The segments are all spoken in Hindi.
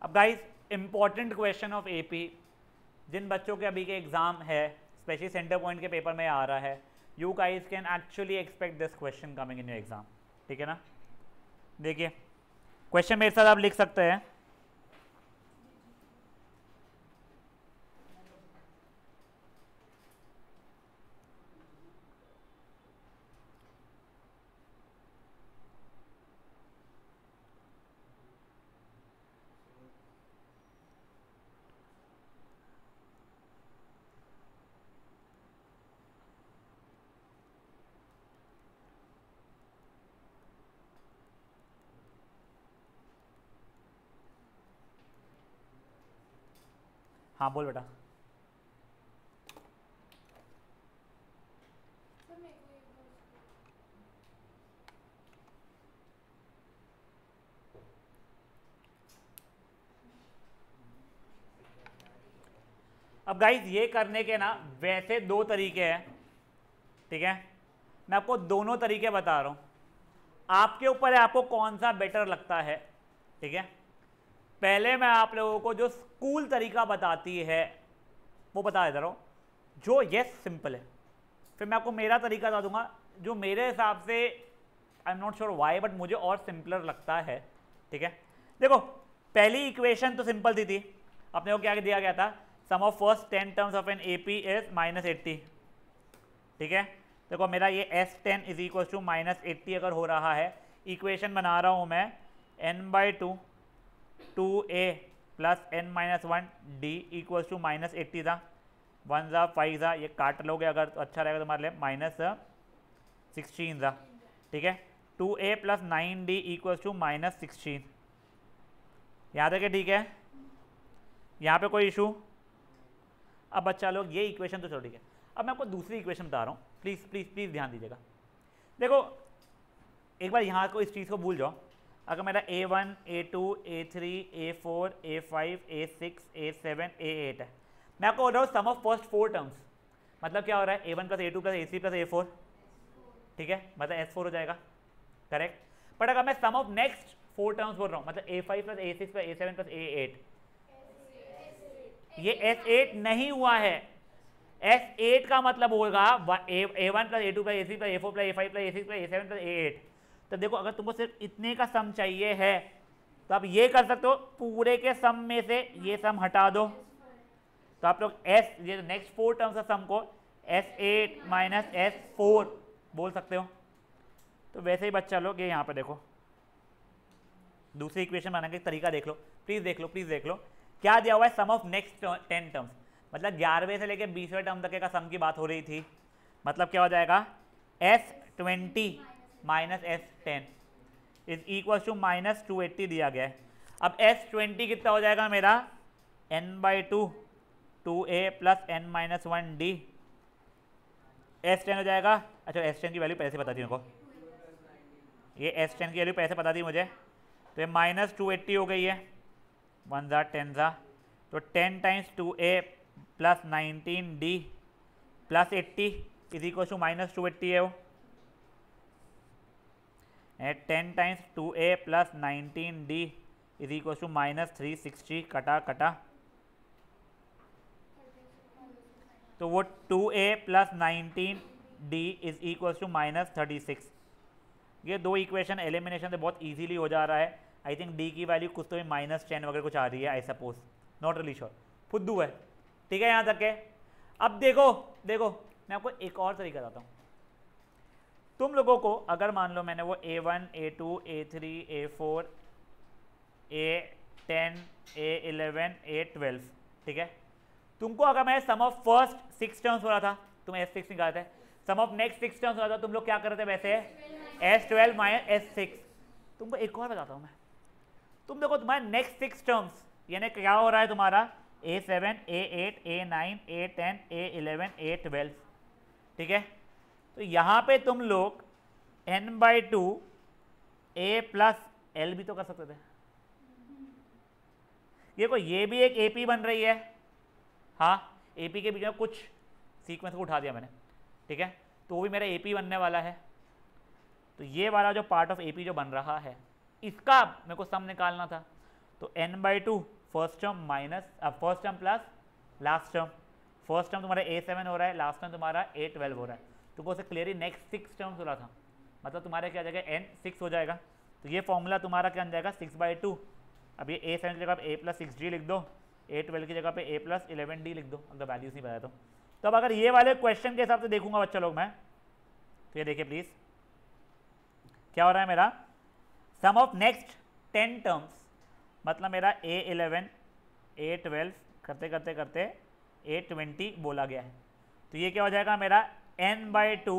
अब guys important question of AP, जिन बच्चों के अभी के एग्जाम है, स्पेशली सेंटर पॉइंट के पेपर में आ रहा है, you guys can actually expect this question coming in your exam. ठीक है ना, देखिए क्वेश्चन मेरे साथ आप लिख सकते हैं। हाँ बोल बेटा। अब गाइस ये करने के ना वैसे दो तरीके हैं, ठीक है, मैं आपको दोनों तरीके बता रहा हूं, आपके ऊपर है आपको कौन सा बेटर लगता है। ठीक है, पहले मैं आप लोगों को जो स्कूल तरीका बताती है वो बता देता रहा हूं, जो यस सिंपल है, फिर मैं आपको मेरा तरीका बता दूंगा जो मेरे हिसाब से I am not sure why but मुझे और सिंपलर लगता है। ठीक है, देखो पहली इक्वेशन तो सिंपल थी अपने को क्या दिया गया था, sum of first 10 terms of an AP is -80। ठीक है, देखो मेरा ये S10 इज इक्वल टू -80 अगर हो रहा है, इक्वेशन बना रहा हूं मैं n/2 2a plus n-1 d equals to -80 था, 1 ज़ा 5 ज़ा, ये काट लोगे अगर तो अच्छा रहेगा तुम्हारे लिए, -16 ज़ा। ठीक है, 2a plus 9d equals to -16, यहाँ तक है। ठीक है, यहाँ पे कोई इशू? अब बच्चा लोग ये इक्वेशन तो चलो ठीक है, अब मैं आपको दूसरी इक्वेशन बता रहा हूँ, प्लीज़ प्लीज़ प्लीज़ ध्यान दीजिएगा। देखो एक बार यहाँ को इस चीज़ को भूल जाओ, अगर मेरा A1 A2 A3 A4 A5 A6 A7 A8 है, मैं आपको बोल रहा हूँ सम ऑफ फर्स्ट 4 टर्म्स, मतलब क्या हो रहा है A1 plus A2 plus A3 plus A4, ठीक है, मतलब S4 हो जाएगा, करेक्ट। बट अगर मैं सम ऑफ नेक्स्ट 4 टर्म्स बोल रहा हूँ, मतलब A5 plus A6 plus A7 plus A8, ये S8 नहीं हुआ है। S8 का मतलब होगा A1 plus A2 plus A3 plus A4 plus A5 plus A6 plus A7 plus A8। तो देखो अगर तुमको सिर्फ इतने का सम चाहिए है तो आप ये कर सकते हो, पूरे के सम में से ये सम हटा दो, तो आप लोग ये नेक्स्ट 4 टर्म्स का सम को S8 माइनस S4 बोल सकते हो। तो वैसे ही बच्चा लोग ये यहाँ पे देखो दूसरी इक्वेशन बनाने का तरीका देख लो, प्लीज देख लो, प्लीज देख लो क्या दिया हुआ है, सम ऑफ नेक्स्ट 10 टर्म्स, मतलब 11वें से लेके 20वें टर्म तक का सम की बात हो रही थी, मतलब क्या हो जाएगा S20 minus S10 is equal to -280 दिया गया है। अब S20 कितना हो जाएगा मेरा, n/2 2a plus n-1 d, S10 हो जाएगा। अच्छा S10 की वैल्यू पहले से बता दी मेरे को, ये S10 की वैल्यू पहले से बता दी मुझे, तो ये -280 हो गई है, 1 ज़ा 10 ज़ा, तो 10 times 2a plus 19d plus 80 is equal to -280 है वो, 10 times 2a plus 19d is equal to -360, कटा कटा, तो वो 2a plus 19d is equal to -36। ये दो इक्वेशन एलिमिनेशन से बहुत इजीली हो जा रहा है। आई थिंक d की वैल्यू कुछ तो -10 वगैरह कुछ आ रही है, I suppose, not really sure, फुद्दू है। ठीक है यहाँ तक है। अब देखो देखो मैं आपको एक और तरीका बताता हूँ, तुम लोगों को अगर मान लो मैंने वो A1 A2 A3 A4 A10 A11 A12, ठीक है, तुमको अगर मैं सम ऑफ फर्स्ट 6 टर्म्स हो रहा था, तुम S6 निकालते हैं, सम ऑफ नेक्स्ट 6 टर्म्स हो रहा था, तुम लोग क्या करते हैं वैसे S12 माइनस S6। तुमको एक और बताता हूँ मैं, तुम देखो तुम्हारे नेक्स्ट 6 टर्म्स यानी क्या हो रहा है तुम्हारा A7 A8 A9 A10 A11 A12, ठीक है, तो यहाँ पे तुम लोग n/2 a प्लस l भी तो कर सकते थे। देखो ये भी एक AP बन रही है, हाँ AP के बीच में कुछ सीक्वेंस को उठा दिया मैंने, ठीक है, तो वो भी मेरा AP बनने वाला है। तो ये वाला जो पार्ट ऑफ AP जो बन रहा है इसका मेरे को सम निकालना था, तो तो n/2 first term minus first term plus last term. First term तुम्हारा a7 हो रहा है, लास्ट टर्म तुम्हारा a12 हो रहा है। तुमको उसे क्लियरली नेक्स्ट 6 टर्म्स हो रहा था, मतलब तुम्हारे क्या आ जाएगा n6 हो जाएगा। तो ये फॉर्मूला तुम्हारा क्या आ जाएगा 6/2। अब ये a7 की जगह पे a+6d लिख दो, a12 की जगह पे a+11d लिख दो अगर वैल्यूज नहीं बताया तो अब अगर ये वाले क्वेश्चन के हिसाब से देखूंगा बच्चा लोग मैं, तो ये देखिए प्लीज क्या हो रहा है मेरा सम ऑफ नेक्स्ट 10 टर्म्स, मतलब मेरा a11 a12 करते करते करते a20 बोला गया है। तो ये क्या हो जाएगा मेरा n/2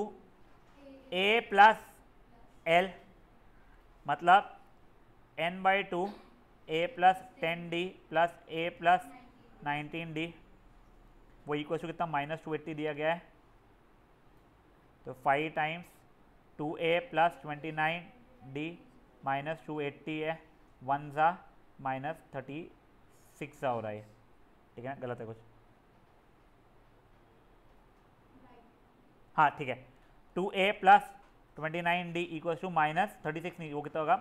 a+l, मतलब n/2 a+10d प्लस a+19d, वो इक्वल टू कितना -280 दिया गया है। तो 5 टाइम्स 2a + 29d -280 है, 1 सा -36 सा हो रहा है, ठीक है गलत है कुछ, हाँ ठीक है। 2a + 29d इक्वल टू -36 नहीं, वो कितना होगा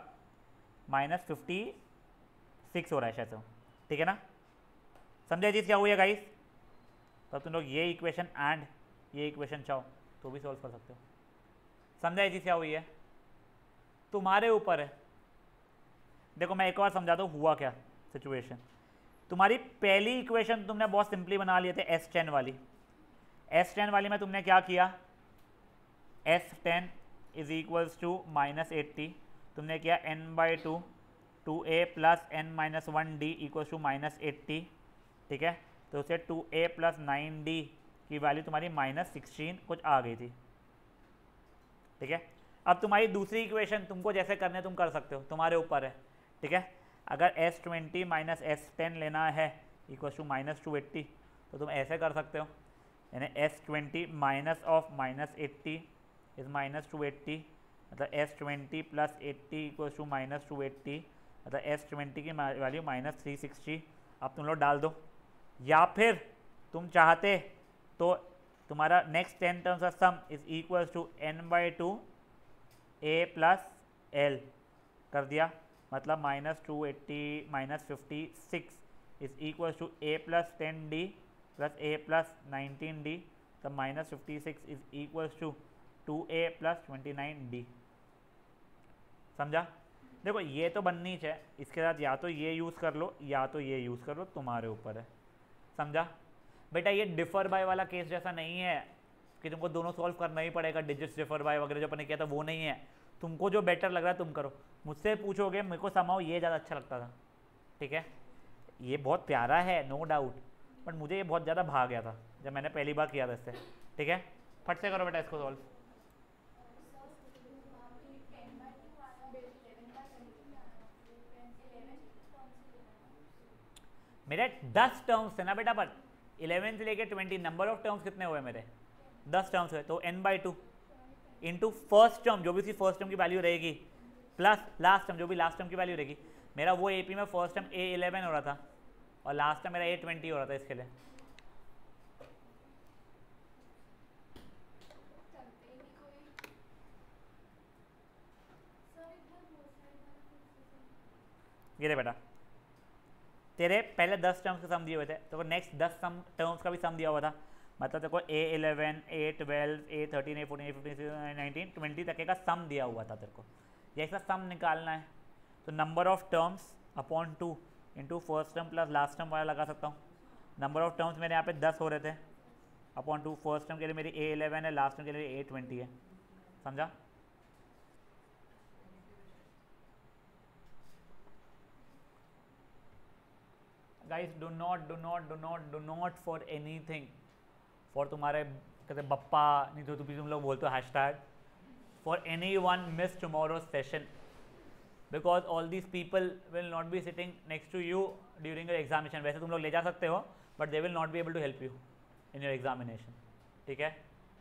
-56 हो रहा है शायद से, ठीक है ना। समझे चीज़ क्या हुई है गाइस। तो तुम लोग ये इक्वेशन एंड ये इक्वेशन चाहो तो भी सॉल्व कर सकते हो। समझा चीज़ क्या हुई है, तुम्हारे ऊपर है। देखो मैं एक बार समझाता हूँ हुआ क्या सिचुएशन। तुम्हारी पहली इक्वेशन तुमने बहुत सिंपली बना लिए थे S10 वाली। S10 वाली में तुमने क्या किया, S10 इज इक्वल्स टू -80, तुमने किया n/2 2a + n-1d equals to -80, ठीक है। तो उसे 2a + 9d की वैल्यू तुम्हारी -16 कुछ आ गई थी, ठीक है। अब तुम्हारी दूसरी इक्वेशन तुमको जैसे करने तुम कर सकते हो, तुम्हारे ऊपर है, ठीक है। अगर S20 - S10 लेना है इक्वल्स टू -280 तो तुम ऐसे कर सकते हो, यानी S20 -80 इज -280, मतलब S20 + 80 इक्वल्स टू -280, मतलब S20 की वैल्यू -360। अब तुम लोग डाल दो, या फिर तुम चाहते तो तुम्हारा नेक्स्ट 10 टर्म्स का सम is equals to n/2 a+l कर दिया, मतलब -280 -56 is equals to a+10d plus a+19d, तब -56 is equals to 2a + 29d। समझा। देखो ये तो बननी चाहिए, इसके साथ या तो ये यूज़ कर लो या तो ये यूज़ कर लो, तुम्हारे ऊपर है। समझा बेटा। ये डिफर बाय वाला केस जैसा नहीं है कि तुमको दोनों सॉल्व करना ही पड़ेगा, डिजिट्स डिफर बाय वगैरह जो अपने किया था वो नहीं है। तुमको जो बेटर लग रहा है तुम करो। मुझसे पूछोगे मेरे को समाओ ये ज़्यादा अच्छा लगता था, ठीक है। ये बहुत प्यारा है नो डाउट, बट मुझे ये बहुत ज़्यादा भाग गया था जब मैंने पहली बार किया था इससे, ठीक है। फट से करो बेटा इसको सॉल्व। मेरे 10 टर्म्स थे ना बेटा, पर 11 से लेके 20 नंबर ऑफ टर्म्स कितने हुए मेरे 10 टर्म्स हुए, तो n/2 इंटू फर्स्ट टर्म जो भी उसकी फर्स्ट टर्म की वैल्यू रहेगी प्लस लास्ट टर्म जो भी लास्ट टर्म की वैल्यू रहेगी। मेरा वो AP में फर्स्ट टर्म a11 हो रहा था और लास्ट टर्म मेरा a20 हो रहा था, इसके लिए ये थे बेटा। तेरे पहले 10 टर्म्स के सम दिए हुए थे, तो नेक्स्ट 10 टर्म्स का भी सम दिया हुआ था, मतलब देखो a11 a12 a13 a14 a15 a19 20 तक का सम दिया हुआ था तेरे को। ये इसका सम निकालना है, तो number of terms upon 2 into first term plus last term वाला लगा सकता हूँ। नंबर ऑफ टर्म्स मेरे यहाँ पे 10 हो रहे थे, अपॉन 2 फर्स्ट टर्म के लिए मेरी a11 है, लास्ट टर्म के लिए a20 है। समझा। Guys do not for anything, for तुम्हारे कहते बप्पा नहीं तो तुम लोग बोलते हो hashtag for anyone miss tomorrow's session, because all these people will not be sitting next to you during your examination। वैसे तुम लोग ले जा सकते हो but they will not be able to help you in your examination, ठीक है।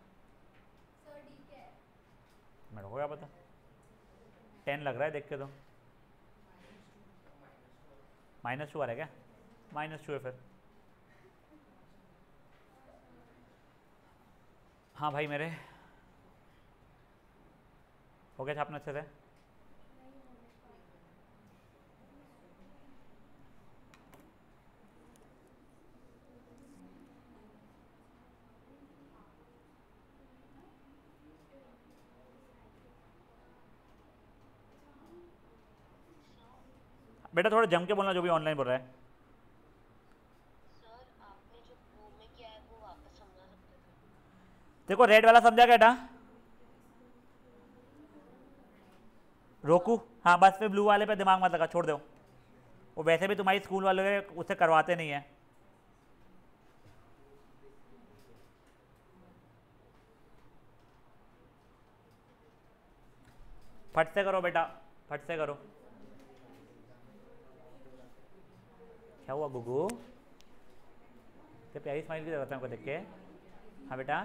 मेरे को क्या पता, 10 लग रहा है देख के, तो -2 आ रहा है क्या, -2 है फिर। हाँ भाई मेरे हो गया छापना अच्छे से। बेटा थोड़ा जम के बोलना जो भी ऑनलाइन बोल रहा है। सर आपने जो वो में किया है वो वापस समझा सकते थे। देखो रेड वाला समझा क्या बेटा? रोकू? हाँ बस फिर ब्लू वाले पे दिमाग मत लगा, छोड़ दो। वो वैसे भी तुम्हारी स्कूल वाले उससे करवाते नहीं है। फट से करो बेटा, फट से करो। क्या हुआ गुगू? क्या प्यारी स्माइल की जरूरत है हमको देख के? हाँ बेटा।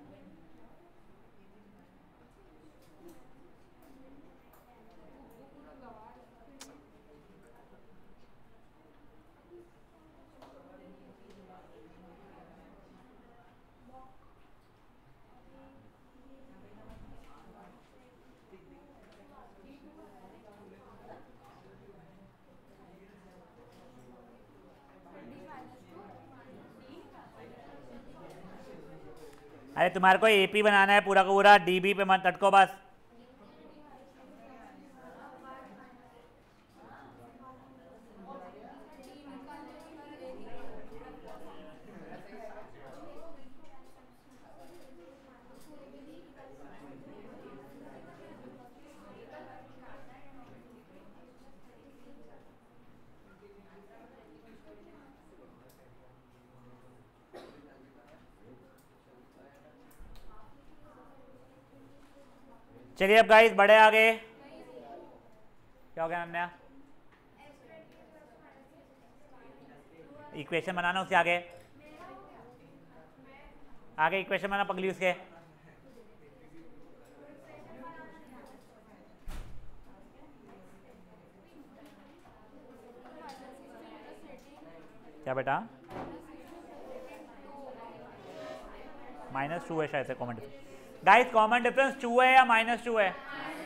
अरे तुम्हारे को एपी बनाना है पूरा का पूरा, डीबी पे मत अटको बस। चलिए अब गाइस बड़े आगे। क्या हो गया अनन्या? इक्वेशन बनाना, उसके आगे आगे इक्वेशन बनाना पगली उसके। क्या बेटा? -2 है शायद से common difference. Guys common difference 2 है या -2 है?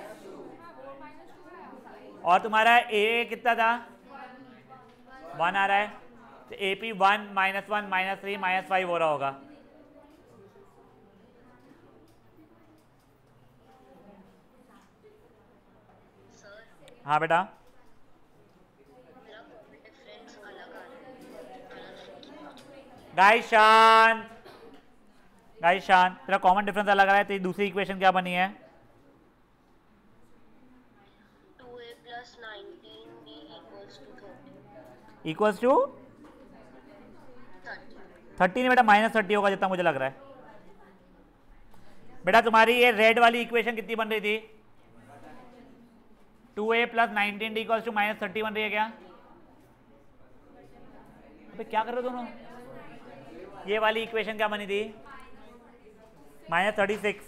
और तुम्हारा ए कितना था? 1 आ रहा है, तो ए पी 1 -1 -3 -5 हो रहा होगा। सर हाँ बेटा। मेरा कॉमन डिफरेंस अलग आ रहा है, कलरफुल की बात हो रही है। गाइस शांत, गाइस शांत। तेरा कॉमन डिफरेंस अलग आ रहा है, तेरी दूसरी इक्वेशन क्या बनी है? 2a + 19b = 30। Equals to 30। 30 नहीं बेटा, -30 होगा जितना मुझे लग रहा है। बेटा तुम्हारी ये रेड वाली इक्वेशन कितनी बन रही थी? 2a + 19d = -30 बन रही है क्या? अबे क्या कर रहे हो दोनों? ये वाली इक्वेशन क्या बनी थी? -36।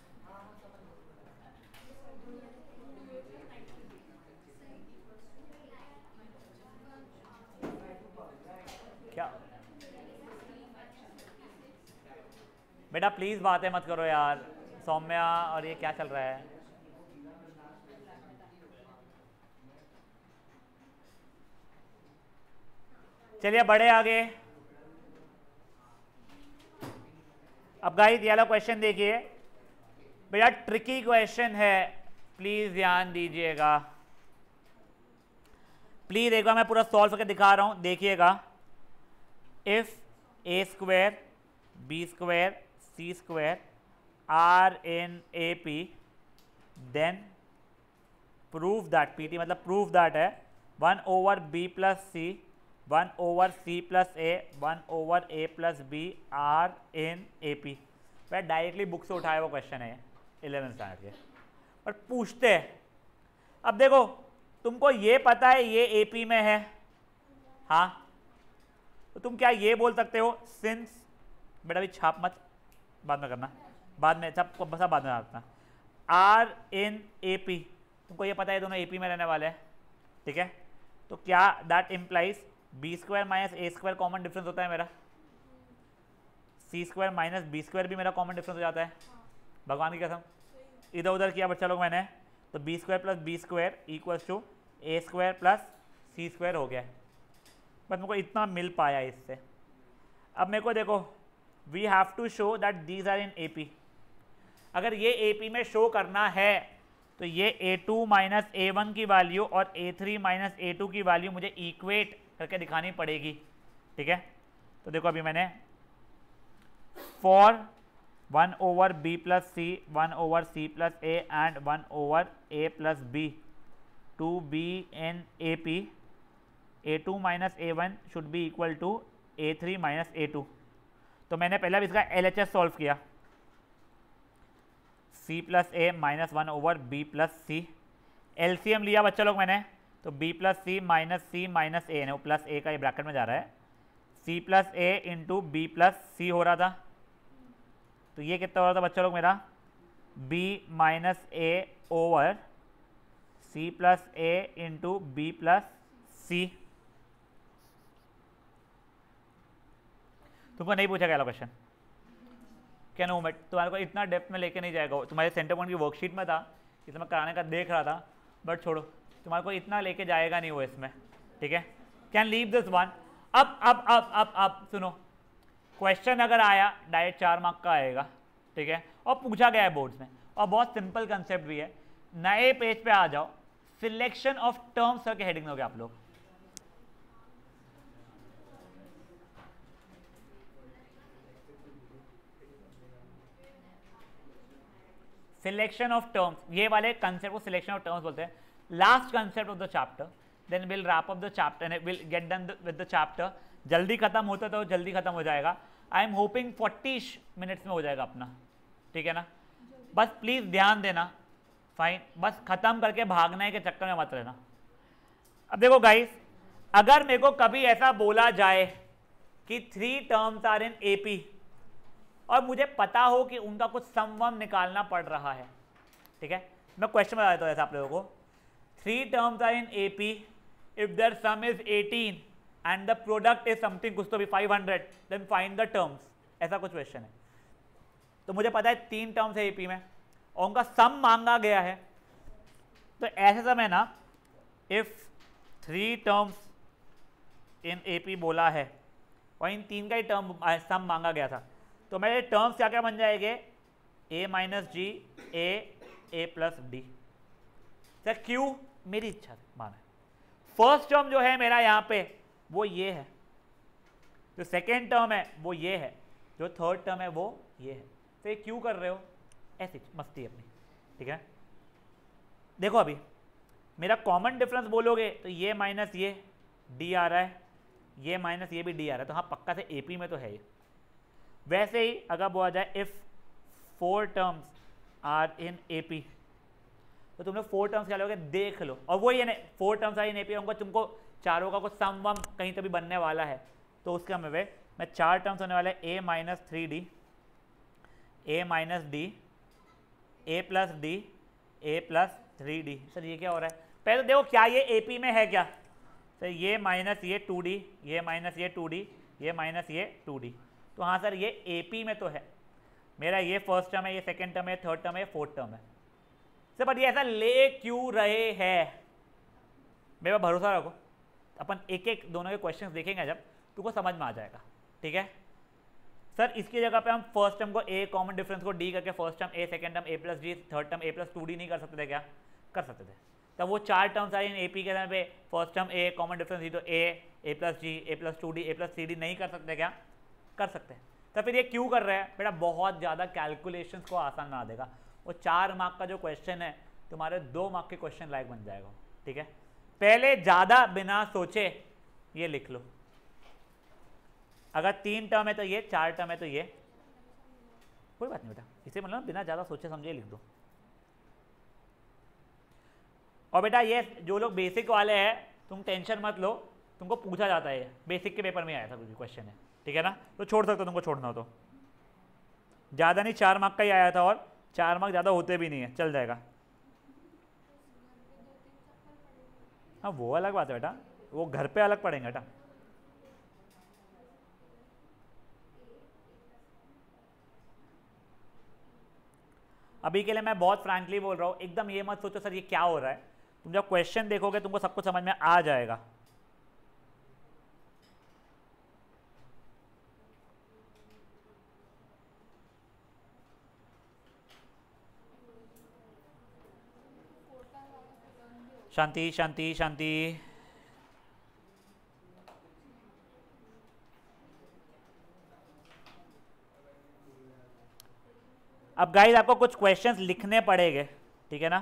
क्या बेटा प्लीज बातें मत करो यार, सौम्या। और ये क्या चल रहा है? चलिए बड़े आगे। अब गाइस ये वाला क्वेश्चन देखिए भैया, ट्रिकी क्वेश्चन है, प्लीज ध्यान दीजिएगा। प्लीज एक बार मैं पूरा सॉल्व करके दिखा रहा हूं, देखिएगा। If a² b² c² are in A P, then prove that, PT मतलब प्रूव दैट है 1/b + c 1/c + a 1/a + b are in A P. वह डायरेक्टली बुक से उठाया वो क्वेश्चन है 11th स्टैंडर्ड के, और पूछते हैं। अब देखो तुमको ये पता है ये एपी में है, हाँ, तो तुम क्या ये बोल सकते हो सिंस, बेटा भी छाप मत, बाद में करना, बाद में सब बाद में रखना। आर इन ए पी, तुमको ये पता है दोनों एपी में रहने वाले हैं, ठीक है? तो क्या that implies b² - a² common difference होता है मेरा, c² - b² भी मेरा कॉमन डिफरेंस हो जाता है। भगवान की कसम इधर उधर किया बच्चा लोग मैंने, तो b² + b² = a² + c² हो गया। बस मेरे को इतना मिल पाया इससे। अब मेरे को देखो, we have to show that these are in AP. अगर ये एपी में शो करना है तो ये A2 माइनस A1 की वैल्यू और A3 माइनस A2 की वैल्यू मुझे इक्वेट करके दिखानी पड़ेगी, ठीक है। तो देखो अभी मैंने for 1 over B plus C 1 over C plus A and 1 over A plus B to be in AP, A2 minus A1 should be equal to A3 minus A2। तो मैंने पहले इसका LHS सॉल्व किया, C plus A minus 1 over B plus C। LCM लिया बच्चा लोग मैंने, तो B plus C minus A वो प्लस A का ये ब्रैकेट में जा रहा है, C plus A into B plus C हो रहा था। तो ये कितना हो रहा था बच्चा लोग मेरा, B minus A over C plus A into B plus C. तुमको नहीं पूछा गया क्वेश्चन, क्या नो मेट तुम्हारे को इतना डेप्थ में लेके नहीं जाएगा, तुम्हारे सेंटर पॉइंट की वर्कशीट में था, इसे मैं कराने का देख रहा था, बट छोड़ो, तुम्हारे को इतना लेके जाएगा नहीं वो इसमें, ठीक है। Can leave this one. अब सुनो, क्वेश्चन अगर आया डायरेक्ट 4 मार्क का आएगा, ठीक है, और पूछा गया है बोर्ड्स में, और बहुत सिंपल कंसेप्ट भी है। नए पेज पे आ जाओ, सिलेक्शन ऑफ टर्म्स करके हेडिंग दोगे आप लोग। सिलेक्शन ऑफ टर्म्स, ये वाले कंसेप्ट को सिलेक्शन ऑफ टर्म्स बोलते हैं। Last concept of the chapter, then will wrap up the chapter and will get done with the chapter. जल्दी खत्म होता तो जल्दी खत्म हो जाएगा। आई एम होपिंग 40 मिनट्स में हो जाएगा अपना, ठीक है ना। बस प्लीज ध्यान देना, फाइन, बस खत्म करके भागने के चक्कर में मत रहना। अब देखो गाइस, अगर मेरे को कभी ऐसा बोला जाए कि 3 टर्म्स आर इन एपी और मुझे पता हो कि उनका कुछ सम निकालना पड़ रहा है, ठीक है, मैं क्वेश्चन बता देता हूँ ऐसा आप लोगों को। 3 terms are in AP, if their sum is 18 and the product is something कुछ तो भी 500, देन फाइंड द टर्म्स, ऐसा कुछ क्वेश्चन है। तो मुझे पता है 3 टर्म्स है एपी में और उनका सम मांगा गया है, तो ऐसे समय ना, इफ 3 टर्म्स इन एपी बोला है और इन 3 का ही टर्म सम मांगा गया था, तो मेरे टर्म्स क्या क्या बन जाएंगे, a माइनस जी ए प्लस डी। सर क्यों, मेरी इच्छा माना है। फर्स्ट टर्म जो है मेरा यहाँ पे वो ये है, जो सेकेंड टर्म है वो ये है, जो थर्ड टर्म है वो ये है। तो ये क्यों कर रहे हो, ऐसी मस्ती अपनी, ठीक है। देखो अभी मेरा कॉमन डिफरेंस बोलोगे तो ये माइनस ये डी आ रहा है, ये माइनस ये भी डी आ रहा है, तो हाँ पक्का से एपी में तो है ये। वैसे ही अगर बोला जाए if 4 terms are in AP, तो तुमने 4 टर्म्स क्या लोगे देख लो, और वो ये नहीं 4 टर्म्स आर इन एपी होंगे, तुमको चारों का कुछ सम वम कहीं तो भी बनने वाला है, तो उसका मैं 4 टर्म्स होने वाले a minus 3d, a minus D, a plus D, a plus 3d। Sir ये क्या हो रहा है, पहले तो देखो क्या ये एपी में है क्या। सर ये माइनस ये 2d, ये माइनस ये 2d, ये माइनस ये 2d, तो हाँ सर ये एपी में तो है। मेरा ये फर्स्ट टर्म है, ये सेकंड टर्म है, थर्ड टर्म है, फोर्थ टर्म है। सर बट ये ऐसा ले क्यों रहे हैं, मेरा भरोसा रखो, अपन एक एक दोनों के क्वेश्चंस देखेंगे जब तुमको समझ में आ जाएगा, ठीक है। सर इसकी जगह पे हम फर्स्ट टर्म को ए, कॉमन डिफरेंस को डी करके first term A, second term A plus D, third term A plus 2d नहीं कर सकते थे क्या, कर सकते थे। तब वो 4 टर्म्स आए इन एपी के समय पे, first term a, common difference d, तो a plus g, A plus 2d, a plus 3d नहीं कर सकते क्या, कर सकते हैं। तो फिर ये क्यों कर रहे हैं बेटा, बहुत ज़्यादा कैलकुलेशंस को आसान बना देगा। वो 4 मार्क का जो क्वेश्चन है तुम्हारे 2 मार्क के क्वेश्चन लायक बन जाएगा, ठीक है। पहले ज़्यादा बिना सोचे ये लिख लो, अगर 3 टर्म है तो ये, 4 टर्म है तो ये, कोई बात नहीं बेटा, इसे मतलब बिना ज़्यादा सोचे समझे लिख दो। और बेटा ये जो लोग बेसिक वाले हैं तुम टेंशन मत लो, तुमको पूछा जाता है, बेसिक के पेपर में आया था कोई क्वेश्चन है, ठीक है ना, तो छोड़ सकते हो तुमको छोड़ना हो तो। ज़्यादा नहीं 4 मार्क का ही आया था, और 4 मार्क ज़्यादा होते भी नहीं है, चल जाएगा। हाँ वो अलग बात है बेटा, वो घर पे अलग पड़ेंगे बेटा। अभी के लिए मैं बहुत फ्रैंकली बोल रहा हूँ, एकदम ये मत सोचो सर ये क्या हो रहा है, तुम जब क्वेश्चन देखोगे तुमको सब कुछ समझ में आ जाएगा। शांति शांति शांति। अब गाइस आपको कुछ क्वेश्चंस लिखने पड़ेंगे, ठीक है ना।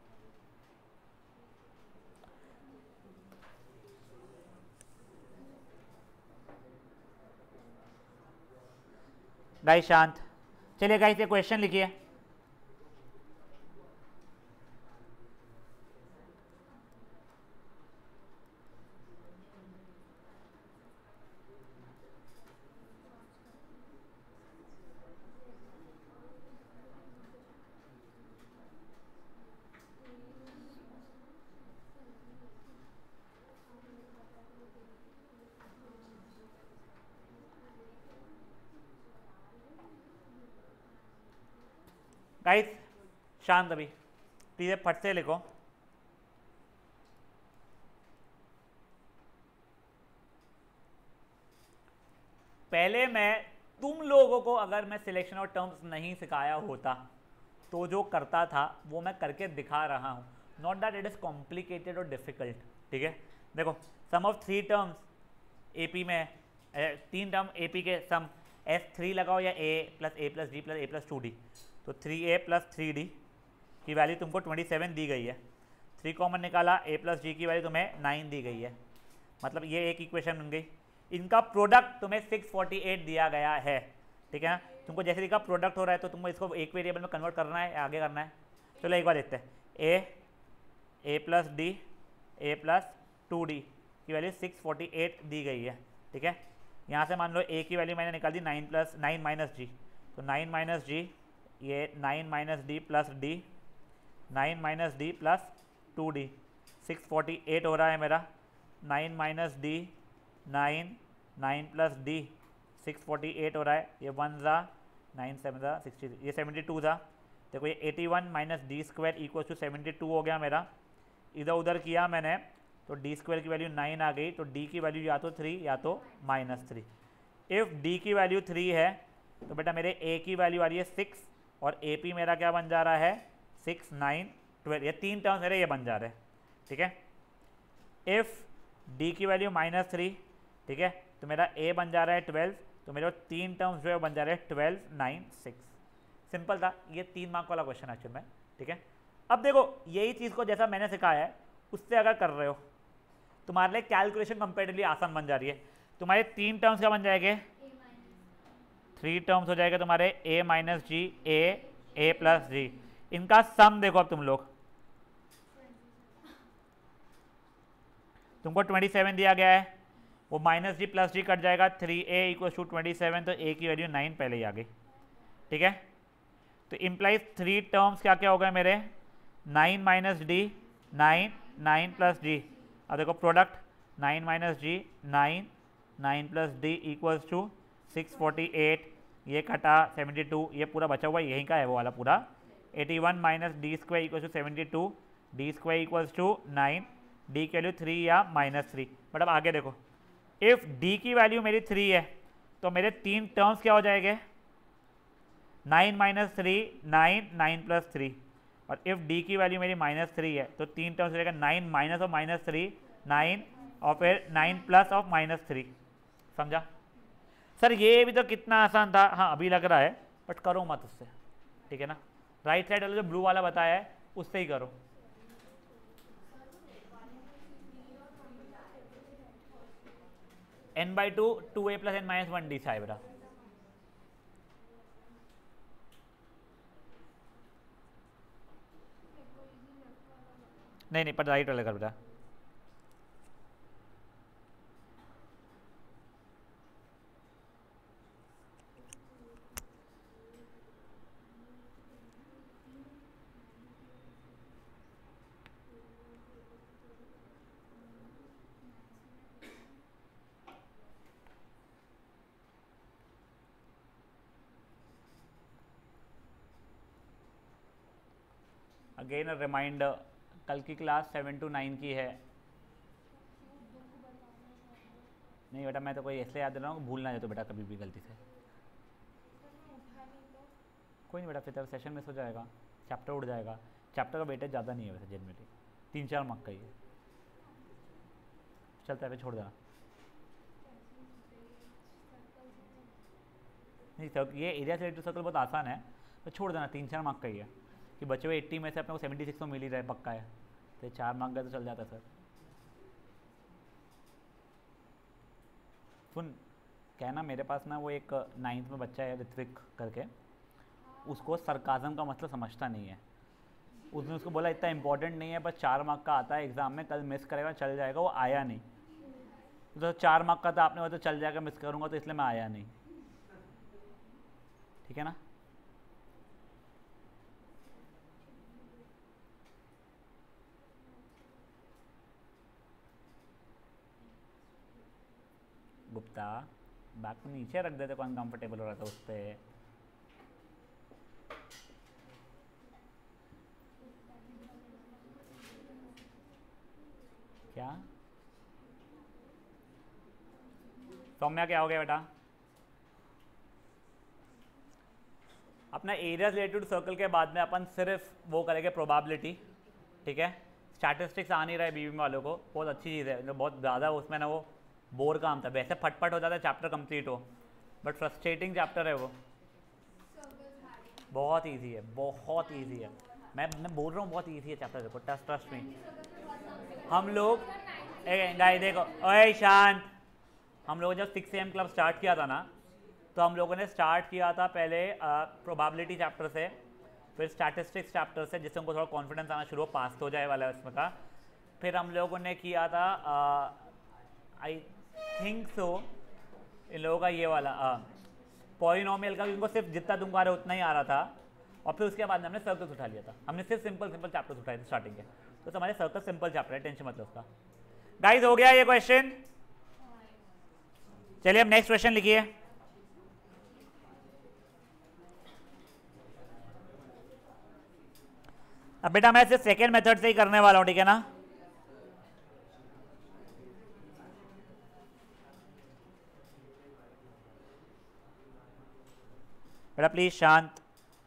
गाइस शांत, चलिए गाइस ये क्वेश्चन लिखिए। गाइस शांत, अभी प्लीज फट से लिखो। पहले मैं तुम लोगों को अगर मैं सिलेक्शन ऑफ टर्म्स नहीं सिखाया होता तो जो करता था वो मैं करके दिखा रहा हूँ, not that it is complicated और डिफिकल्ट, ठीक है। देखो सम ऑफ 3 टर्म्स एपी में 3 टर्म एपी के सम S3 लगाओ या a plus a plus d plus a plus 2d, तो 3a प्लस 3d की वैल्यू तुमको 27 दी गई है। 3 कॉमन निकाला, a प्लस g की वैल्यू तुम्हें 9 दी गई है, मतलब ये एक इक्वेशन बन गई। इनका प्रोडक्ट तुम्हें 648 दिया गया है, ठीक है ना। तुमको जैसे दिखा प्रोडक्ट हो रहा है तो तुमको इसको एक वेरिएबल में कन्वर्ट करना है, आगे करना है। चलो एक बार देखते हैं, a plus D a plus 2d की वैल्यू 648 दी गई है, ठीक है। यहाँ से मान लो a की वैल्यू मैंने निकाल दी 9 माइनस जी, तो 9 माइनस जी ये 9 minus d plus d, 9 minus d plus 2d, 648 हो रहा है मेरा। 9 माइनस डी 9 प्लस डी 648 हो रहा है, ये 1 ज़ा 9 7 ज़ा 60, ये 72 ज़ा। देखो ये 81 minus d square equal to 72 हो गया मेरा। इधर उधर किया मैंने तो डी स्क्वायर की वैल्यू 9 आ गई, तो डी की वैल्यू या तो 3 या तो -3। इफ़ डी की वैल्यू 3 है तो बेटा मेरे ए की वैल्यू आ रही है 6 और ए पी मेरा क्या बन जा रहा है 6 9 12, ये 3 टर्म्स मेरे ये बन जा रहे हैं, ठीक है। इफ़ डी की वैल्यू -3, ठीक है, तो मेरा ए बन जा रहा है 12, तो मेरे 3 टर्म्स जो है बन जा रहे हैं 12 9 6। सिंपल था, ये 3 मार्क वाला क्वेश्चन एक्चुअल में, ठीक है। अब देखो यही चीज़ को जैसा मैंने सिखाया है उससे अगर कर रहे हो तुम्हारे लिए कैलकुलेशन कंपेरेटिवली आसान बन जा रही है। तुम्हारे 3 टर्म्स क्या बन जाएंगे, 3 टर्म्स हो जाएगा तुम्हारे a minus g a plus g. इनका सम देखो अब तुम लोग, तुमको 27 दिया गया है, वो minus g plus g cut जाएगा, 3a इक्वल टू 27, तो a की वैल्यू 9 पहले ही आ गई, ठीक है। तो इम्प्लाइज 3 टर्म्स क्या क्या हो गए मेरे, 9 माइनस डी 9 प्लस जी। अब देखो product 9 minus g 9 plus d equals to 648, ये कटा 72, ये पूरा बचा हुआ यहीं का है वो वाला पूरा। 81 minus d square equals to 72, d square equals to 9, d की वैल्यू 3 या -3। बट अब आगे देखो, इफ़ डी की वैल्यू मेरी 3 है तो मेरे 3 टर्म्स क्या हो जाएंगे, 9 माइनस 3 9 प्लस 3, और इफ़ डी की वैल्यू मेरी -3 है तो 3 टर्म्स रहेगा 9 माइनस ऑफ -3 9 और फिर 9 प्लस ऑफ -3। समझा सर, ये भी तो कितना आसान था। हाँ अभी लग रहा है बट करो मत उससे, ठीक है ना। राइट साइड वाला जो ब्लू वाला बताया है उससे ही करो। n/2 2a plus n minus 1 d साइबरा। नहीं पर राइट वाले कर बेटा। अगेन अ रिमाइंडर, कल की क्लास 7 to 9 की है। नहीं बेटा मैं तो कोई इसलिए याद दिला रहा हूँ, भूल ना जाए तो बेटा कभी भी गलती से। कोई नहीं बेटा, फिर तब सेशन मिस हो जाएगा, चैप्टर उड़ जाएगा। चैप्टर का वेटेज ज़्यादा नहीं है वैसे जनरली। 3-4 मार्क का ही है, चलता है, फिर छोड़ देना। नहीं सर, ये एरिया रिलेटेड सर्कल बहुत आसान है, तो छोड़ देना, 3-4 मार्क का ही है कि बचे हुए 80 में से अपने को 76 तो मिल ही रहा है, पक्का है, तो 4 मार्क का तो चल जाता है सर। सुन, क्या है ना, मेरे पास ना वो एक 9th में बच्चा है ऋत्विक करके, उसको सरकाज़म का मतलब समझता नहीं है। उसने उसको बोला इतना इंपॉर्टेंट नहीं है, बस 4 मार्क का आता है एग्ज़ाम में, कल मिस करेगा चल जाएगा, वो आया नहीं। तो 4 मार्क का था, आपने बोला तो चल जाएगा, मिस करूँगा, तो इसलिए मैं आया नहीं। ठीक है ना। गुप्ता, बैग को नीचे रख देते, कौन कंफर्टेबल हो रहा था उस पर। क्या सौम्या, क्या हो गया बेटा? अपना एरिया रिलेटेड सर्कल के बाद में अपन सिर्फ वो करेंगे प्रोबेबिलिटी, ठीक है। स्टैटिस्टिक्स आ नहीं रहा है बीवी वालों को, बहुत अच्छी चीज़ है, बहुत ज़्यादा उसमें ना वो बोर काम था, वैसे फटफट हो जाता है चैप्टर कंप्लीट हो, बट फ्रस्ट्रेटिंग चैप्टर है वो। बहुत इजी है, बहुत इजी है, मैं बोल रहा हूँ बहुत इजी है चैप्टर, देखो ट्रस्ट में। हम लोग गाइस देखो, ओए शांत, हम लोगों ने जब 6 AM क्लब स्टार्ट किया था ना, तो हम लोगों ने स्टार्ट किया था पहले प्रोबेबिलिटी चैप्टर से, फिर स्टैटिस्टिक्स चैप्टर से, जिससे उनको थोड़ा कॉन्फिडेंस आना शुरू हो, पास तो हो जाए वाला है उसमें का। फिर हम लोगों ने किया था आई थिंक सो इन लोगों का ये वाला पॉलिनोमियल का, उनको सिर्फ जितना तुम आ रहे उतना ही आ रहा था, और फिर उसके बाद हमने सर्कल्स उठा लिया था, हमने सिर्फ सिंपल चैप्टर्स उठाए थे स्टार्टिंग के, तो हमारे सर्कल सिंपल चैप्टर है, टेंशन मतलब उसका। गाइस हो गया ये क्वेश्चन? चलिए अब नेक्स्ट क्वेश्चन लिखिए। अब बेटा मैं सिर्फ सेकेंड मेथड से ही करने वाला हूं, ठीक है ना। बेटा प्लीज शांत।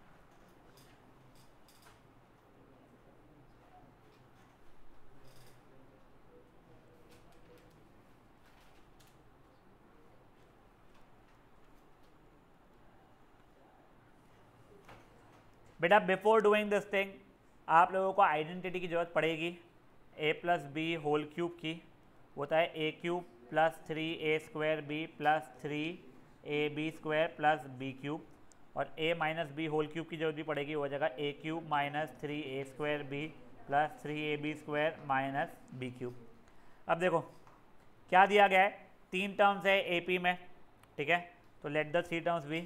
बेटा बिफोर डूइंग दिस थिंग आप लोगों को आइडेंटिटी की जरूरत पड़ेगी, a+b होल क्यूब की, होता है a³ + 3a² b + 3ab² + b³ और a-b होल क्यूब की जरूरत भी पड़ेगी, हो जाएगा a³ - 3a² b + 3ab² - b³। अब देखो क्या दिया गया है, 3 टर्म्स है AP में, ठीक है, तो let the 3 terms be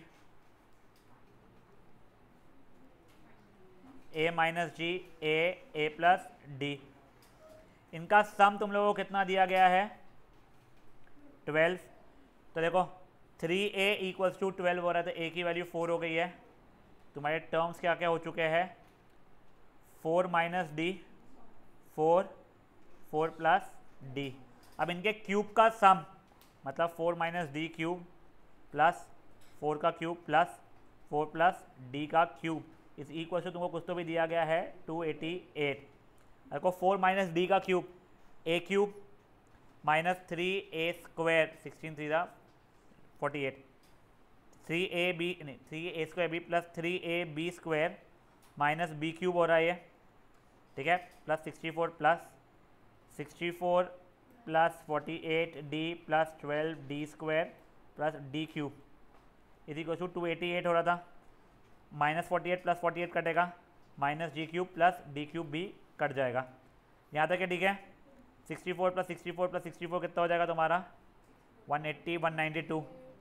a - g a + d। इनका सम तुम लोगों को कितना दिया गया है, 12। तो देखो 3a = 12 हो रहा है, तो a की वैल्यू 4 हो गई है, तुम्हारे टर्म्स क्या क्या हो चुके हैं, 4 - d 4 4 + d। अब इनके क्यूब का सम मतलब 4 - d³ + 4 का क्यूब + 4 + d का क्यूब इस इक्वल से तुमको कुछ तो भी दिया गया है 288। देखो 4 - d का क्यूब a³ - 3a² 16 3 48 3ab नहीं 3a² b + 3ab² - b³ हो रहा है ये, ठीक है, + 64 + 64 + 48d + 12d² + d³ is equal to 288 हो रहा था, -48 + 48 कटेगा, -g³ + d³ भी कट जाएगा। यहाँ तक है, ठीक है। 64 + 64 + 64 कितना हो जाएगा तुम्हारा, 180 192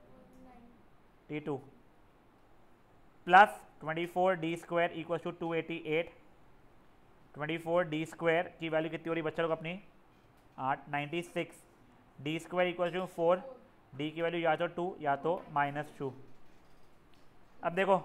t2 + 24d² = 288। 24d² की वैल्यू कितनी हो रही बच्चा लोग अपनी, 8 96। d² = 4, d की वैल्यू या तो 2 या तो -2। अब देखो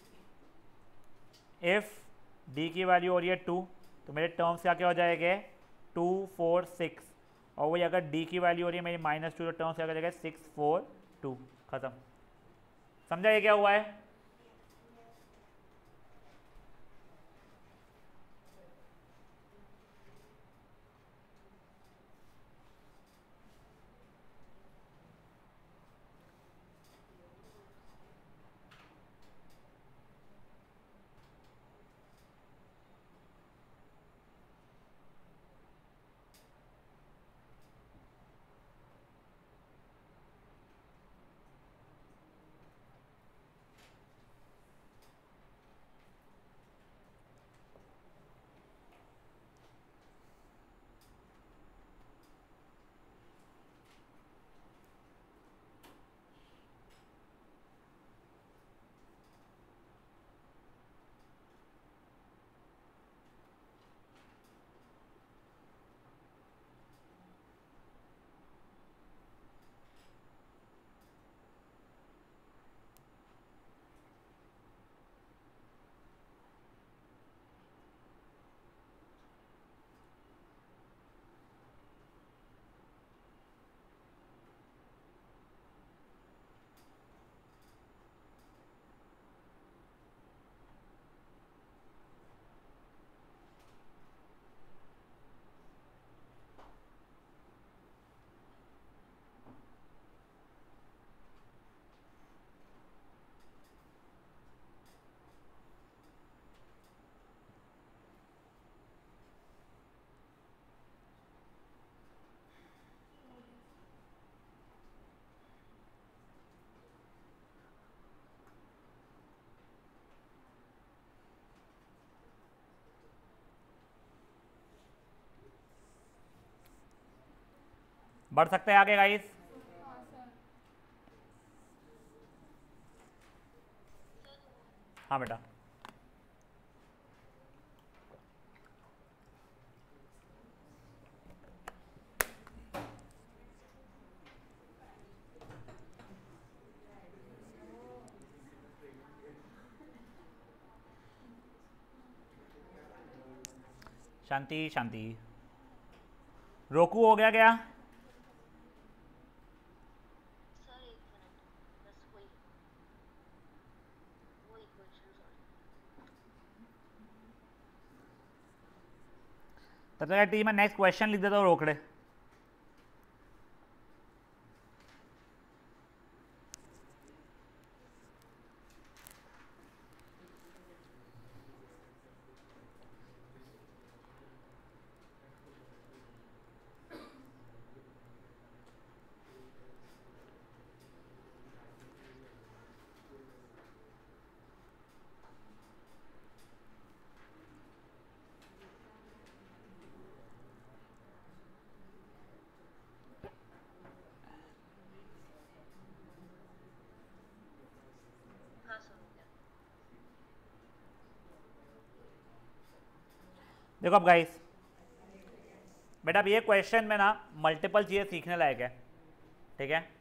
इफ d की वैल्यू हो रही है 2, तो मेरे टर्म्स क्या क्या हो जाएंगे, 2 4 6, और वही अगर d की वैल्यू हो रही है मेरी -2, तो टर्म्स क्या हो जाएगा 6 4 2, खत्म। समझा ये क्या हुआ है? बढ़ सकते हैं आगे गाइस? हाँ बेटा। शांति शांति। रोकू हो गया क्या? सर एक मिनट, बस वो इक्वेशन सॉल्व। तब तक टीम में नेक्स्ट क्वेश्चन लिख देता हूँ रोकड़े। हाँ सर हो गया। देखो अब गाइस, बेटा अब ये क्वेश्चन में ना मल्टीपल चीज़ें सीखने लायक है, ठीक है?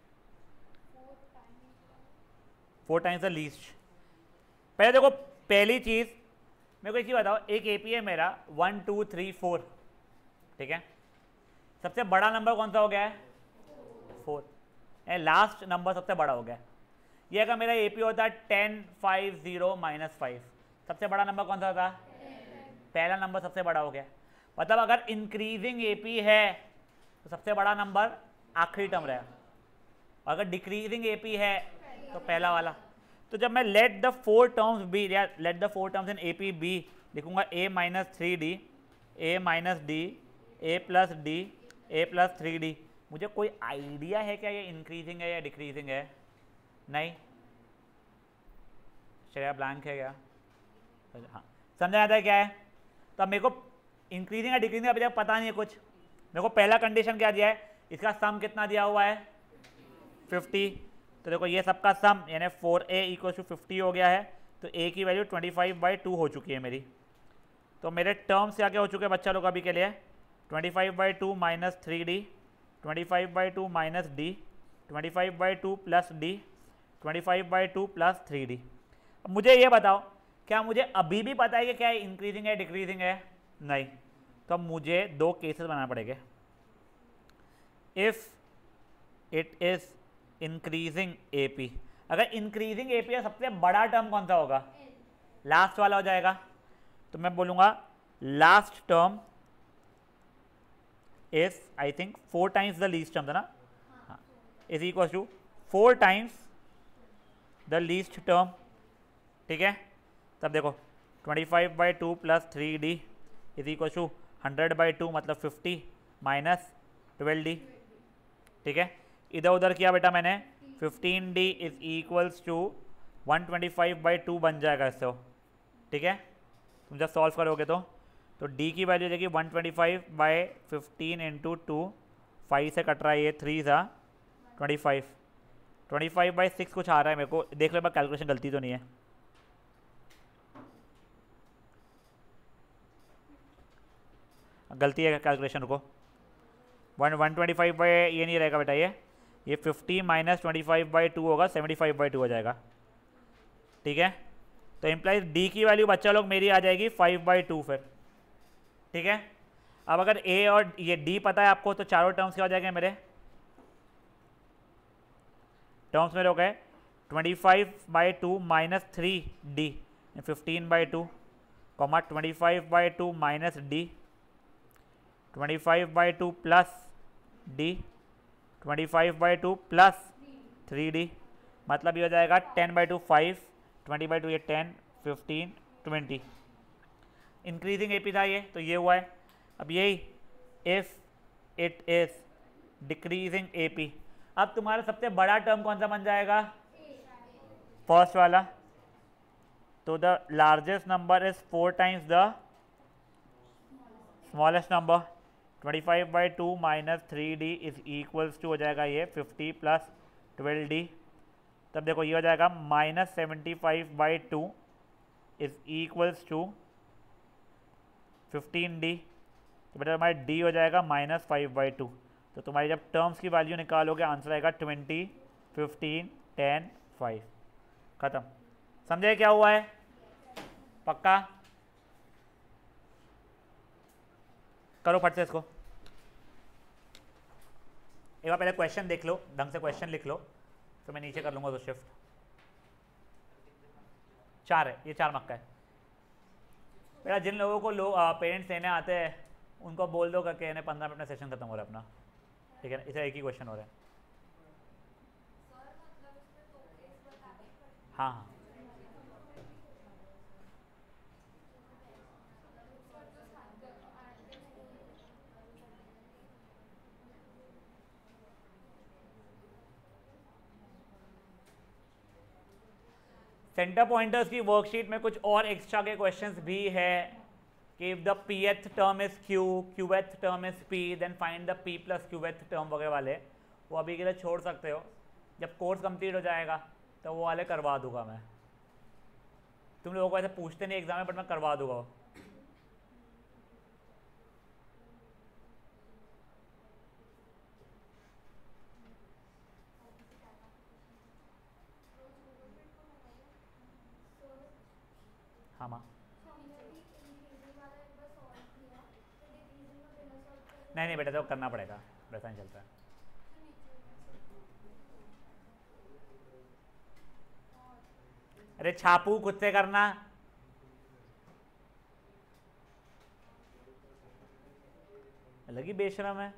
4 टाइम्स द लीस्ट। पहले देखो, पहली चीज़ मेरे को एक चीज़ बताओ, एक एपी है मेरा 1 2 3 4, ठीक है? सबसे बड़ा नंबर कौन सा हो गया है? 4। लास्ट नंबर सबसे बड़ा हो गया। ये अगर मेरा एपी होता है 10 5 0 -5, सबसे बड़ा नंबर कौन सा होता? पहला नंबर सबसे बड़ा हो गया। मतलब अगर इंक्रीजिंग एपी है तो सबसे बड़ा नंबर आखिरी टर्म रहेगा, अगर डिक्रीजिंग एपी है तो पहला वाला। तो जब मैं लेट द 4 टर्म्स बी या let the 4 terms in AP be लिखूंगा a - 3d, a - d, a + d, a + 3d, मुझे कोई आइडिया है क्या ये इंक्रीजिंग है या डिक्रीजिंग है? नहीं, श्रेया ब्लैंक है क्या? हाँ, समझा आता है क्या है? तो अब मेरे को इंक्रीजिंग या डिक्रीजिंग अभी तक पता नहीं है कुछ। मेरे को पहला कंडीशन क्या दिया है, इसका सम कितना दिया हुआ है? 50। तो देखो ये सबका सम यानी 4a = 50 हो गया है, तो a की वैल्यू 25/2 हो चुकी है मेरी। तो मेरे टर्म्स क्या क्या हो चुके हैं बच्चा लोग अभी के लिए? 25/2 - 3d, 25/2 - d, 25/2 + d, 25/2 + 3d। अब मुझे ये बताओ, क्या मुझे अभी भी पता है कि क्या इंक्रीजिंग है डिक्रीजिंग है? नहीं। तो अब मुझे 2 केसेस बनाना पड़ेंगे। If it is increasing AP, अगर इंक्रीजिंग एपी है सबसे बड़ा टर्म कौन सा होगा? लास्ट वाला हो जाएगा। तो मैं बोलूंगा last term is I think 4 times the least term था ना, हाँ, is equal to 4 times the least term, ठीक है? तब देखो 25/2 + 3d इज इक्वल टू 100/2 मतलब 50 - 12d, ठीक है? इधर उधर किया बेटा मैंने, 15d इज इक्वल्स टू 125/2 बन जाएगा इससे, ठीक है? तुम जब सॉल्व करोगे तो d की वैल्यू देखिए 125/15 × 2, 5 से कट रहा है ये, 3 था 25, 25/6 कुछ आ रहा है मेरे को, देख लो एक बार कैलकुलेशन गलती तो नहीं है। गलती है कैलकुलेशन को, 125 ये नहीं रहेगा बेटा, ये 50 - 25/2 होगा, 75/2 हो जाएगा, ठीक है? तो इम्प्लाइज डी की वैल्यू बच्चा लोग मेरी आ जाएगी 5/2 फिर, ठीक है? अब अगर ए और ये डी पता है आपको तो चारों टर्म्स क्या हो जाएंगे मेरे? टर्म्स मेरे हो गए 25/2 - 3d 15/2, 25/2 - d 25/2 + d 25/2 + 3d, मतलब ये हो जाएगा 10/2 5, 20/2 ये 10, 15, 20। इंक्रीजिंग एपी था ये, तो ये हुआ है। अब यही if it is decreasing AP, अब तुम्हारा सबसे बड़ा टर्म कौन सा बन जाएगा? फर्स्ट वाला। तो the largest number is 4 times the smallest number, 25/2 minus 3D is equals to हो जाएगा ये 50 प्लस 12D। तब देखो ये हो जाएगा -75/2 इज इक्वल्स टू 15D। तो बेटा हमारे D हो जाएगा -5/2। तो तुम्हारी जब टर्म्स की वैल्यू निकालोगे आंसर आएगा 20, 15, 10, 5। खत्म। समझे क्या हुआ है? पक्का? करो फट से इसको। एक बार पहले क्वेश्चन देख लो, ढंग से क्वेश्चन लिख लो, तो मैं नीचे कर लूंगा तो शिफ्ट। 4 है, ये 4 मार्क का है बेटा। जिन लोगों को पेरेंट्स लेने आते हैं उनको बोल दो करके इन्हें 15 मिनट में सेशन खत्म हो रहा है अपना, ठीक है ना? इसे एक ही क्वेश्चन हो रहा है। हाँ हाँ सेंटर पॉइंटर्स की वर्कशीट में कुछ और एक्स्ट्रा के क्वेश्चंस भी है कि if the pth term is q, qth term is p, then find the p plus qth term वगैरह वाले, वो अभी के लिए छोड़ सकते हो। जब कोर्स कंप्लीट हो जाएगा तो वो वाले करवा दूंगा मैं। तुम लोगों को ऐसे पूछते नहीं एग्जाम में, बट मैं करवा दूंगा वो। हाँ माँ, नहीं नहीं बेटा तो करना पड़ेगा, वैसा नहीं चलता है। अरे छापू खुद से करना। अलग ही बेशरम है।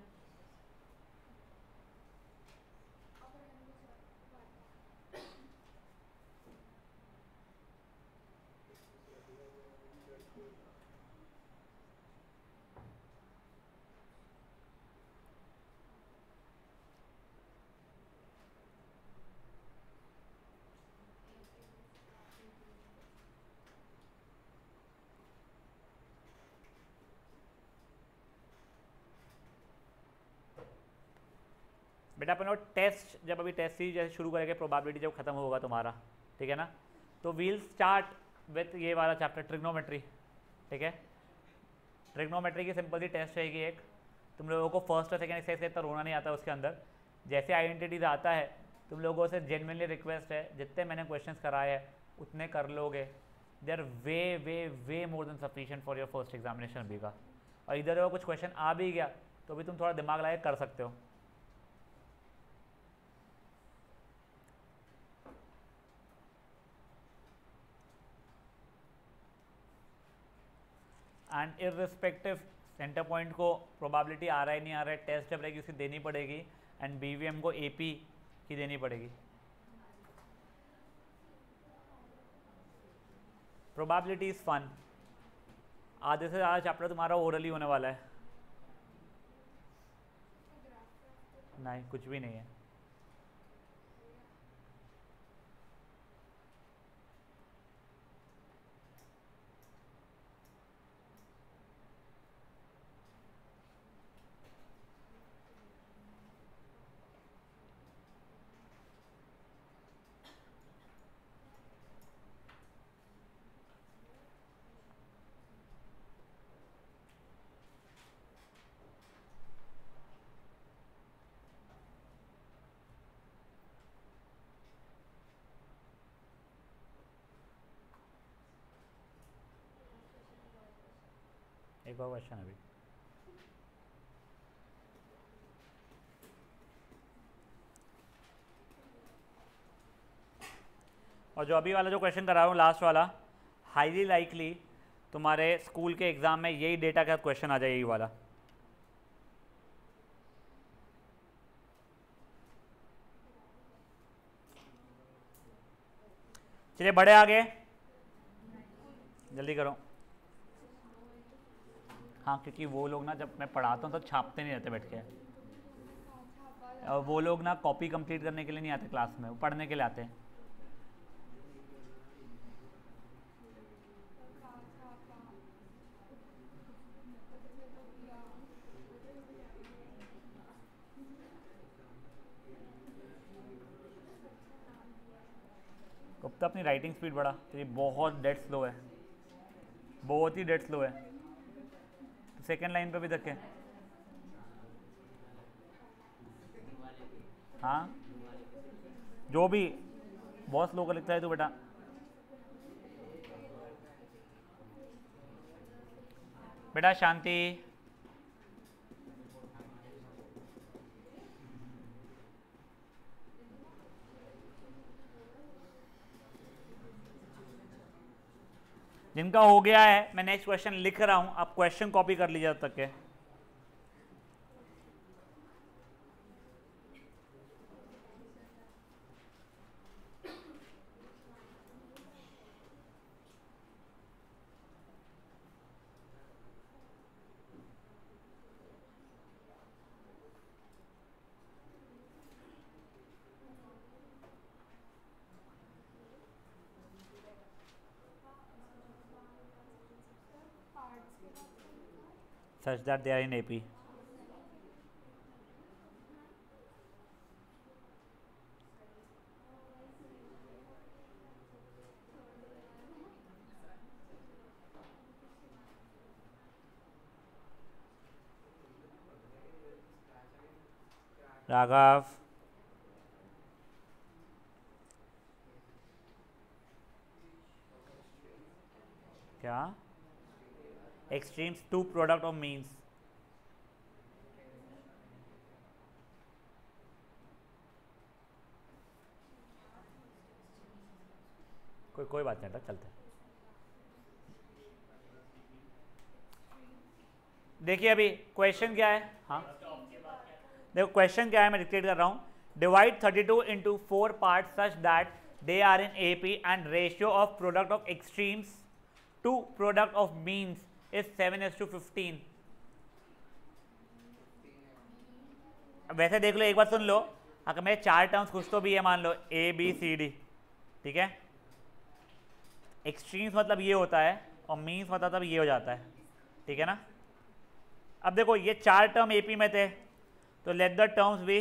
बेटा अपन लोग टेस्ट, जब अभी टेस्ट सीरीज जैसे शुरू करेंगे, प्रोबेबिलिटी जब खत्म होगा तुम्हारा, ठीक है ना, तो वील स्टार्ट विथ ये वाला चैप्टर ट्रिग्नोमेट्री, ठीक है? ट्रिग्नोमेट्री की सिंपल सी टेस्ट रहेगी एक। तुम लोगों को फर्स्ट और सेकंड एक्सरसाइज से इतना रोना नहीं आता उसके अंदर। जैसे आइडेंटिटीज आता है तुम लोगों से जेन्युइनली रिक्वेस्ट है, जितने मैंने क्वेश्चंस कराए हैं उतने कर लोगे। They are way way way more than sufficient for your first examination अभी का। और इधर अगर कुछ क्वेश्चन आ भी गया तो भी तुम थोड़ा दिमाग लगा कर सकते हो। एंड इर्रिस्पेक्टिव सेंटर पॉइंट को प्रोबेबिलिटी आ रहा है नहीं आ रहा है, टेस्ट जब रहेगी उसकी देनी पड़ेगी। एंड बीवीएम को एपी की देनी पड़ेगी। Probability is fun. आधे से ज़्यादा चैप्टर तुम्हारा ओरली होने वाला है। नहीं कुछ भी नहीं है। एक और क्वेश्चन अभी। और जो अभी वाला जो क्वेश्चन करा रहा हूँ लास्ट वाला, हाईली लाइकली तुम्हारे स्कूल के एग्जाम में यही डेटा का क्वेश्चन आ जाए, यही वाला। चलिए बड़े आगे, जल्दी करो। हाँ क्योंकि वो लोग ना जब मैं पढ़ाता हूँ तो छापते नहीं रहते बैठ के। और वो लोग ना कॉपी कंप्लीट करने के लिए नहीं आते क्लास में, वो पढ़ने के लिए आते हैं। गुप्ता अपनी राइटिंग स्पीड बढ़ा, तेरी बहुत डेड स्लो है, बहुत ही डेड स्लो है। तो सेकेंड लाइन पे भी धक्के। हाँ जो भी बहुत स्लो का लिखता है तू बेटा। बेटा शांति। जिनका हो गया है मैं नेक्स्ट क्वेश्चन लिख रहा हूं, आप क्वेश्चन कॉपी कर लीजिए तब तक के। Such that they are in AP. Raghav, क्या extremes to product of means. कोई बात नहीं था, चलते। देखिए अभी क्वेश्चन क्या है। हाँ देखो क्वेश्चन क्या है, मैं डिक्टेट कर रहा हूं। Divide 32 into 4 part such that they are in AP and ratio of product of extremes to product of means is 7:15। वैसे देख लो, एक बार सुन लो, अगर मेरे 4 टर्म्स कुछ तो भी है, मान लो ए बी सी डी, ठीक है। एक्सट्रीम्स मतलब ये होता है और मीन्स मतलब ये हो जाता है, ठीक है ना। अब देखो ये 4 टर्म एपी में थे, तो let the terms be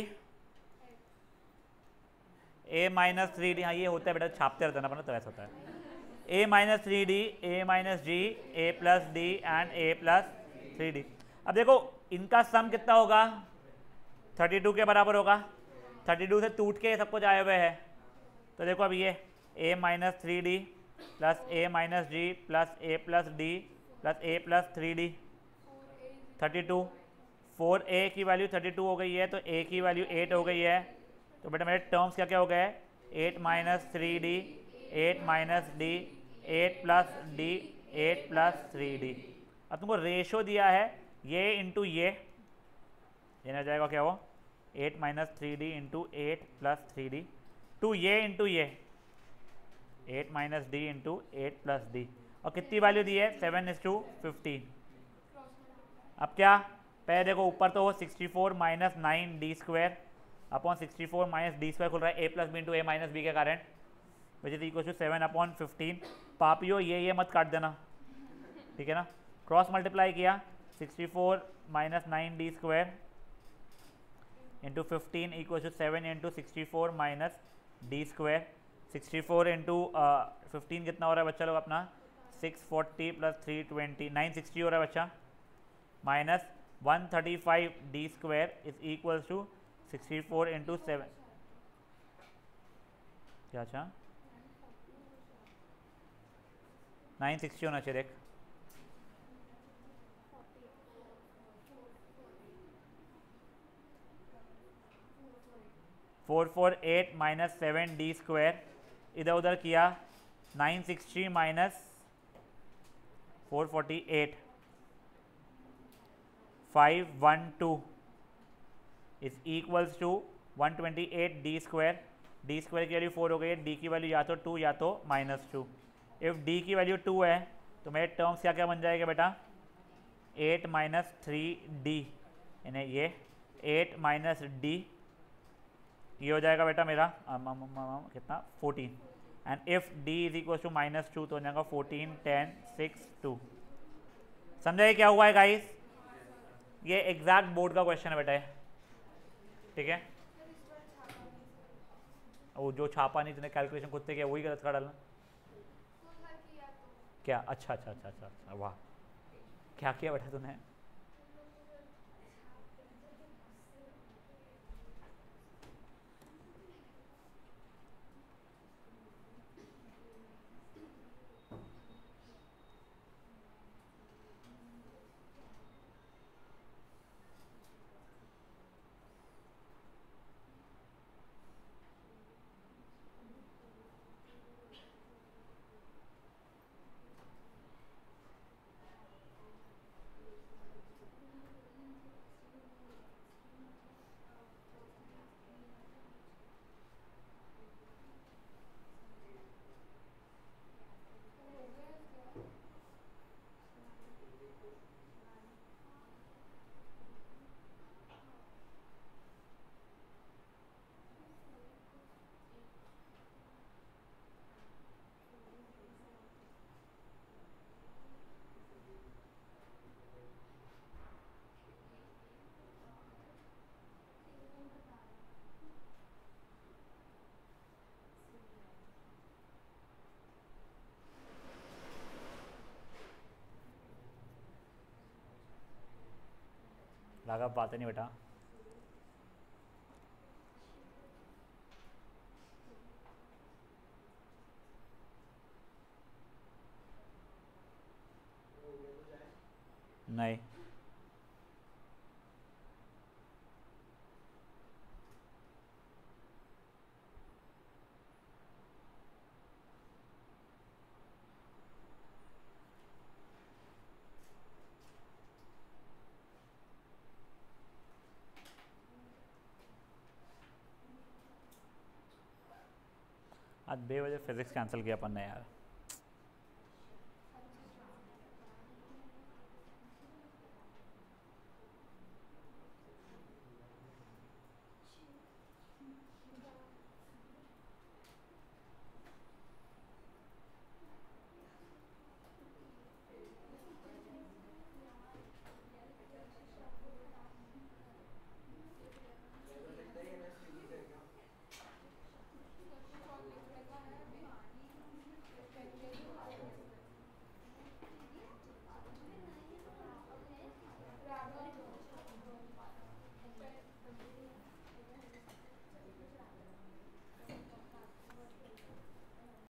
a minus 3d। हाँ ये होता है बेटा, छापते रहते ना अपना, तो ऐसा होता है a minus 3d, a minus g, a plus d and a plus 3d। अब देखो इनका सम कितना होगा, 32 के बराबर होगा। 32 से टूट के सब कुछ आए हुए है, तो देखो अब ये a minus 3d plus a minus g plus a plus d plus a plus 3d 32। 4a की वैल्यू 32 हो गई है, तो a की वैल्यू 8 हो गई है। तो बेटा मेरे टर्म्स क्या क्या हो गए, 8 minus 3d, 8 minus d, 8 plus d, 8 plus 3d। अब तुमको रेशो दिया है ये इंटू ये, देना जाएगा क्या वो 8 minus 3d into 8 plus 3d to ये इंटू ये 8 minus d into 8 plus d, और कितनी वैल्यू दी है 7:15। अब क्या पहले देखो ऊपर तो वो 64 minus 9d square upon 64 minus d square खुल रहा है a plus b into a minus b के कारण, विच इज इक्वल टू 7/15। पापियो ये मत काट देना, ठीक है ना। क्रॉस मल्टीप्लाई किया 64 minus 9d square into 15 equal to 7 into 64 minus d square. 64 into 15 कितना हो रहा है बच्चा लोग अपना, 640 प्लस 320 960 हो रहा है बच्चा, minus 135 d square is equal to 64 into 7। क्या अच्छा 960 होना चाहिए, देख 448 माइनस 7 डी स्क्वायर, इधर उधर किया 960 minus 448 512 is equals to 128 d square. D square की वैल्यू 4 हो गई है, डी की वैल्यू या तो 2 या तो -2। इफ़ डी की वैल्यू 2 है तो मेरे टर्म्स क्या क्या बन जाएगा बेटा, 8 माइनस 3d, यानी ये 8 माइनस डी, ये हो जाएगा बेटा मेरा कितना 14। And if d is equal to -2 तो हो जाएगा 14 10 6 2। समझाइए क्या हुआ है गाइस, ये एग्जैक्ट बोर्ड का क्वेश्चन है बेटा, ठीक है। वो जो छापा नहीं तूने कैलकुलेशन खुद से किया वही गलत कर डालना। क्या? अच्छा अच्छा अच्छा अच्छा अच्छा, वाह, क्या किया बेटा तूने? राघव बात नहीं बेटा। नहीं, आज 2 बजे फिजिक्स कैंसिल किया अपन ने यार।